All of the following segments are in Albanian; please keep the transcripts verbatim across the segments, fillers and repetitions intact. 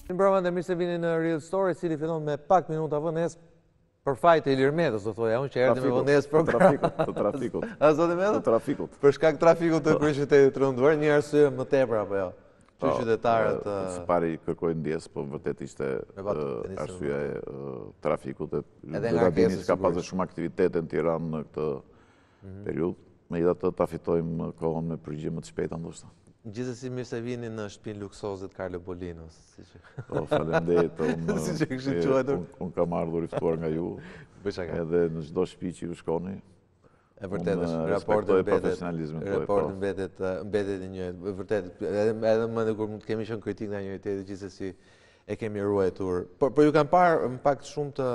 Mbrëma dhe mirë se vini në Real Story, cili fillon me pak minuta vënes për fajt e Ilir Metës, do thoja unë që erdhi me vënes program. Të trafikut. A zoti Meta? Të trafikut. Për shkak trafikut të kryeqytetit të rënduar, një arsye më tepër apo jo? Që qytetarët Së pari kërkoj ndjes, po vërtet ishte arsyeja e trafikut e Gabinit ka pasur shumë aktivitete në Tiranë në këtë periudhë. Megjithatë ta fitojmë kohën me përgjigje më të shpejta ndoshta. Gjithsesi mirë se vini në shtëpinë luksozit Carlo Bolinos, siç. Po faleminderit. Siç e kishit quajtur. Unë kam ardhur i ftuar nga ju. Edhe në çdo shtëpi që ju shkoni. E vërtetë është, raporti mbetet, raporti mbetet mbetet i njëjtë. E vërtetë, edhe më ne kur kemi qenë kritik ndaj njëri tjetrit, gjithsesi e kemi ruajtur. Por por ju kam parë në pak shumë të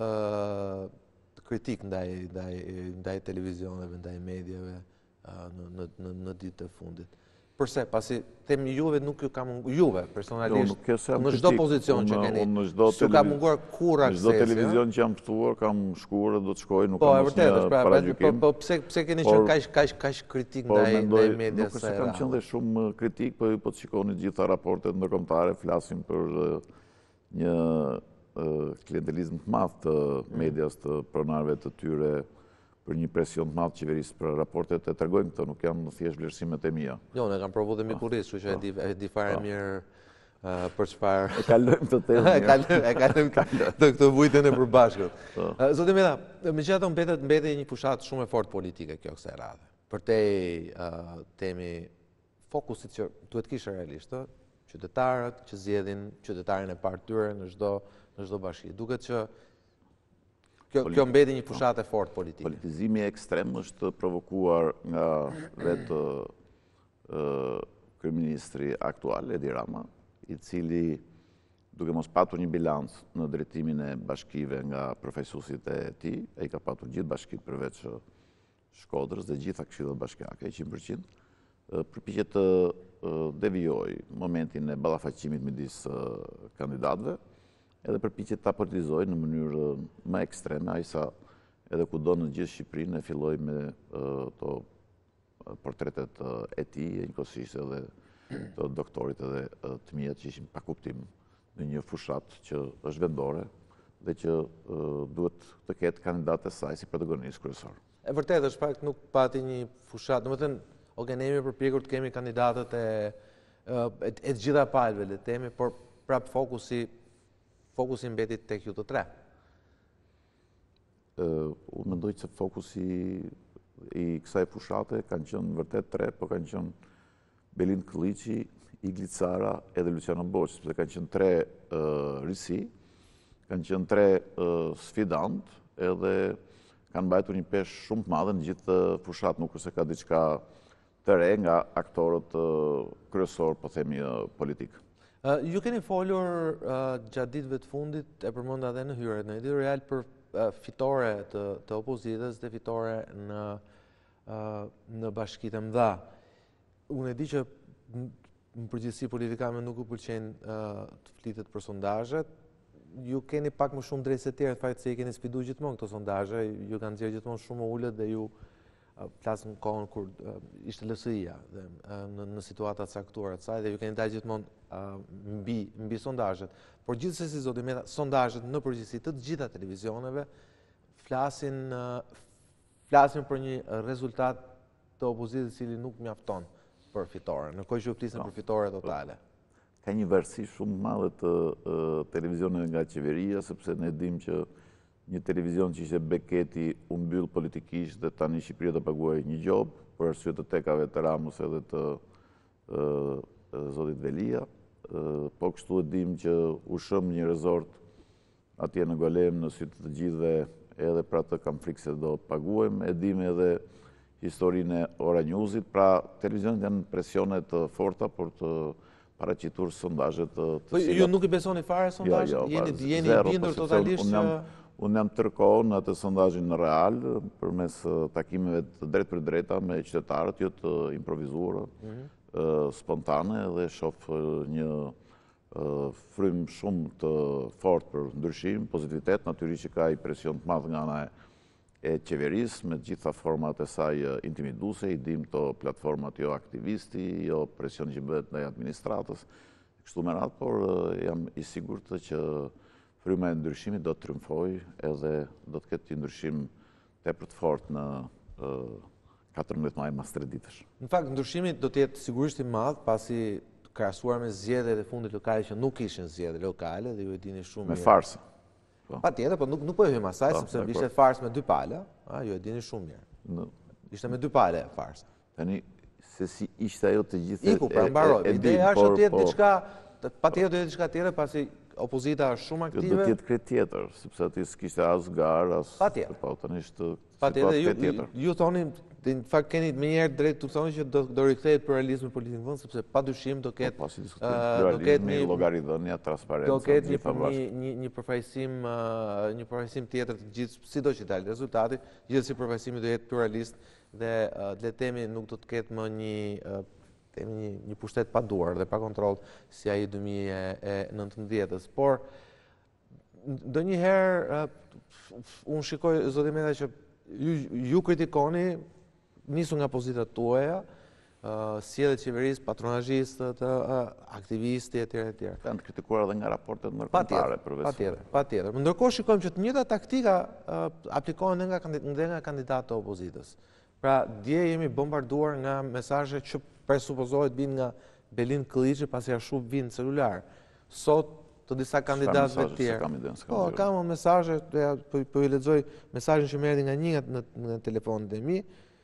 kritik ndaj ndaj ndaj televizioneve, ndaj mediave në në në ditët e fundit. Përse, pasi themi juve nuk ju ka munguar, juve personalisht, në çdo pozicion që keni, s'ju ka munguar kur aksesi. Në çdo televizion që jam ftuar, kam shkuar dhe do të shkoj, nuk kam asnjë paragjykim. Po pse pse keni qenë kaq kaq kaq kritik ndaj ndaj medias së Nuk kam qenë dhe shumë kritik, po po të shikoni gjitha raportet ndërkombëtare, flasim për një klientelizëm të madh të medias, të pronarëve të tyre, për një presion të madh qeverisë për raportet e tregojnë këtë, nuk janë thjesht vlerësimet e mia. Jo, ne kam provu dhe mikurisht, kështu që e di fare mirë për çfarë. E kalojmë të temë. E kalojmë, e kalojmë të këtë vujtën e përbashkët. Zoti Meta, megjithatë mbetet mbetet një fushatë shumë e fortë politike kjo kësaj radhe. Përtej temi fokusit që duhet kishte realisht, qytetarët që zgjedhin qytetarin e parë tyre në çdo në çdo bashki. Duket që Kjo mbeti një fushatë e fortë politike. Politizimi ekstrem është provokuar nga vetë kryeministri aktual, Edi Rama, i cili, duke mos patur një bilanc në drejtimin e bashkive nga përfaqësuesit e tij, ai ka patur gjithë bashkitë përveç Shkodrës dhe gjitha këshillat bashkiake, njëqind përqind, përpiqet të devijojë momentin e ballafaqimit midis kandidatëve, edhe përpiqet ta politizojë në mënyrë më ekstreme, ai sa edhe kudo në gjithë Shqipërinë e filloi me to portretet e tij, e njëkohësisht edhe të doktorit edhe të mijat që ishin pa kuptim në një fushat që është vendore dhe që duhet të ketë kandidatë e saj si protagonist kryesor. E vërtetë është fakt nuk pati një fushat, domethënë, oke ne jemi përpjekur të kemi kandidatët e e të gjitha palëve, le të themi, por prap fokusi fokusi mbetit tek ju të tre. Unë mendoj se fokusi i kësaj fushate kanë qenë vërtet tre, po kanë qenë Belind Kılliçi, Igli Cara edhe Luciano Boçi, sepse kanë qenë tre risi, kanë qenë tre sfidant, edhe kanë mbajtur një peshë shumë të madhe në gjithë fushat, nuk është se ka diçka të re nga aktorët kryesor, po themi, politik. Ju keni folur gjatë ditëve të fundit, e përmenda edhe në hyrjet në editorial, për fitore të opozitës dhe fitore në bashkitë e mëdha. Unë e di që në përgjithësi politikanëve nuk u pëlqejnë të flitet për sondazhet. Ju keni pak më shumë drejtë se tjerë, fakt se i keni sfiduar gjithmonë këto sondazhe, ju kanë nxjerrë gjithmonë shumë ulët dhe ju flasë në kohën kur ishte L S I-ja në situata të caktuara të saj dhe ju keni dalë gjithmonë mbi sondazhet. Por gjithsesi, zoti Meta, sondazhet në përgjithësi të gjitha televizioneve flasin flasin për një rezultat të opozitës i cili nuk mjafton për fitore, në kohë që ju flisën për fitore totale. Ka një varësi shumë madhe të televizioneve nga qeveria, sepse ne dimë që një televizion që ishte beketi u mbyll politikisht dhe tani Shqipëria do paguaj një gjop për arsye të tekave të Ramës edhe të zotit Velia. Po kështu e dim që u shëm një rezort atje në Golem në sy të gjithëve, edhe pra të kam frikë se do paguajmë. E dim edhe historinë e Ora Newsit, pra televizionet janë presione të forta për të paraqitur sondazhet të cilat. Ju nuk i besoni fare sondazhet? Jeni bindur totalisht që Unë jam tërkohë në atë sondazhin në real, përmes takimeve të drejt për drejta me qytetarët, jo të improvizuara, spontane, dhe shoh një frym shumë të fortë për ndryshim, pozitivitet, natyrisht që ka i presion të madh nga ana e qeverisë, me gjitha format e saj intimiduese, i dim to platformat jo aktivisti, jo presion që bëhet ndaj administratës, kështu me radhë, por jam i sigurt që fryma e ndryshimit do të triumfojë edhe do të ketë një ndryshim tepër të fortë në katërmbëdhjetë maj mas tre ditësh. Në fakt, ndryshimi do të jetë sigurisht i madh pasi krahasuar me zgjedhjet e fundit lokale që nuk ishin zgjedhje lokale dhe ju e dini shumë Me farsë. Patjetër, po nuk nuk po e hyjmë asaj sepse ishte farsë me dy pala, a ju e dini shumë mirë. Ishte me dy pala farsë. Tani se si ishte ajo të gjithë. Iku, pra mbaroj. Ideja është të jetë diçka, patjetër do jetë diçka tjetër pasi opozita është shumë aktive. Do të jetë krejt tjetër, sepse aty s'kishte as garë, as po tani është situatë tjetër. Ju thoni, në fakt keni më njëherë drejt të thoni që do do rikthehet pluralizmi politik në vend sepse padyshim do ketë do ketë një llogaridhënia, transparencë. Do ketë një një një përfaqësim një përfaqësim tjetër të gjithë sido që dalë rezultati, gjithsesi përfaqësimi do jetë pluralist dhe le të themi nuk do të ketë më një themi një, një pushtet pa duar dhe pa kontroll si ai dy mijë e nëntëmbëdhjetës. Por ndonjëherë unë shikoj zoti Meta që ju, ju kritikoni nisu nga pozitat tuaja, uh, sjelljet qeverisë, patronazhistët, uh, aktivistë etj etj. Kanë kritikuar edhe nga raportet ndërkombëtare përveç. Patjetër, patjetër. Ndërkohë shikojmë që të njëjtat taktika uh, aplikohen edhe nga nga kandidatë të opozitës. Pra, dje jemi bombarduar nga mesazhe që presupozohet vinë nga Belin Kılliçi pasi ashtu vinë celular. Sot të disa kandidatëve të tjerë. Po, kam mesazhe, po, po i lexoj mesazhin që më erdhi nga një në, në telefonin e mi.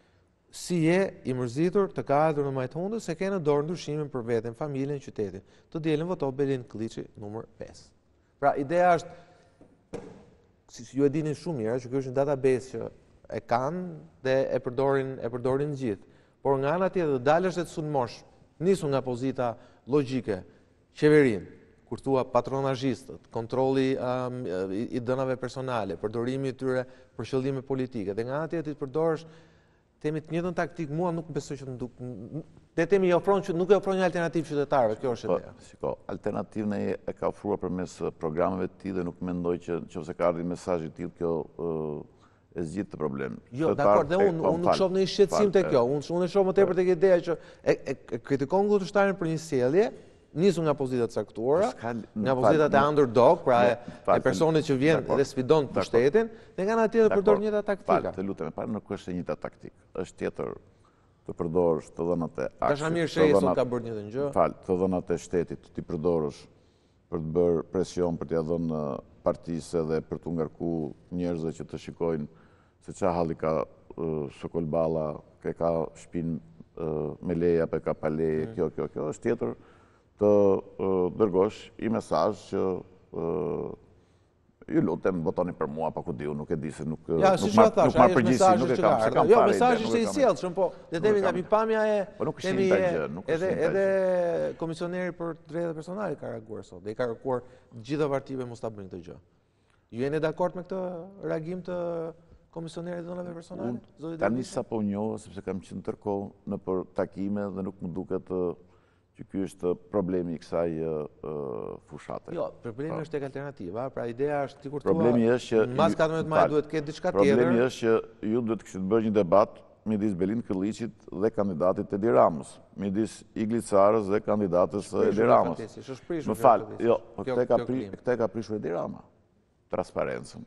Si je i mërzitur të ka ardhur në Majthundë se ke në dorë ndryshimin për veten, familjen, qytetin. Të dielën voto Belin Kılliçi numër pesë. Pra, ideja është, si ju e dini shumë mirë, që kjo është një database që e kanë dhe e përdorin e përdorin gjithë. Por nga ana tjetër dalësh dhe të sulmosh, nisu nga pozita logjike, qeverinë, kur thua patronazhistët, kontrolli um, i dënave personale, përdorimi i tyre për qëllime politike, dhe nga ana tjetër të përdorësh temi të njëjtën taktik, mua nuk besoj që nuk te temi i ofron që nuk e ofron një alternativë qytetarëve, kjo është ideja. Po, shiko, alternativën e ka ofruar përmes programeve të tij dhe nuk mendoj që nëse ka ardhur mesazh i tillë kjo uh, e zgjidh të problem. Jo, dakor, dhe unë un nuk shoh në shqetësim te kjo. Unë unë shoh më tepër tek ideja që e, e, e kritikon kundërshtarin për një sjellje, nisu nga pozita të caktuara, nga pozitat e underdog, pra e, e personit që vjen dhe sfidon pushtetin, dhe nga ana tjetër përdor njëta taktika. Të lutem, para nuk është e njëjta taktikë. Është tjetër të përdorësh të dhënat e aksit. Tashamir Shehi sot ka bërë njëjtën gjë. Fal, të dhënat e shtetit ti përdorësh për të bërë presion për t'ia dhënë partisë dhe për t'u ngarkuar njerëzve që të shikojnë se qa halli ka uh, Sokol Balla, ke ka shpinë uh, me leja, pe ka pa leje, mm. kjo, kjo, kjo, është tjetër të uh, dërgosh i mesazh që uh, ju lutem votoni për mua, pa ku diu, nuk e di se nuk ja, nuk si marr thash, nuk marr përgjegjësi, nuk e kam, se kam jo, fare. Jo, mesazhi ishte i sjellshëm, po le të themi nga pikpamja e po nuk themi gjë, edhe edhe komisioneri për drejtat personale ka reaguar sot, dhe i ka kërkuar gjitha partive mos ta bëjnë këtë gjë. Ju jeni dakord me këtë reagim të komisionerit dhënave personale? Tani sapo njohë, sepse kam qenë tërkohë në për takime dhe nuk më duket që ky është problemi i kësaj fushate. Jo, problemi është tek alternativa, pra ideja është ti kur thua. Problemi është që mas katërmbëdhjetë maj duhet të ketë diçka tjetër. Problemi është që ju duhet të kishit bërë një debat midis Belin Kılliçit dhe kandidatit Edi Ramës, midis Iglit Sarës dhe kandidatës Edi Ramës. Më fal, jo, këtë ka prishur Edi Rama. Transparencën.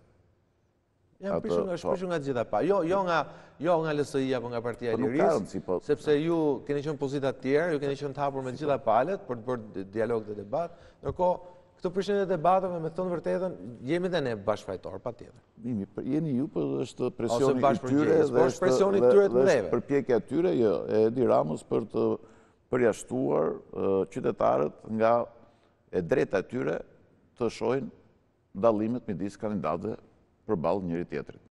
Jam prishur nga shprishur nga gjitha pa. Jo, jo nga jo nga L S I apo nga Partia e Lirisë, sepse ju keni qenë pozita të tjerë, ju keni qenë të hapur me të gjitha palët për të bërë dialog dhe debat. Ndërkohë, këtë prishjen e debateve, me thënë vërtetën, jemi dhe ne bashkëfajtor, patjetër. Mimi, jeni ju, por është presioni i tyre dhe është presioni i tyre të mëdheve. Përpjekja e tyre, jo, e Edi Ramës për të përjashtuar qytetarët nga e drejta e tyre të shohin dallimet midis kandidatëve përballë njëri tjetrit.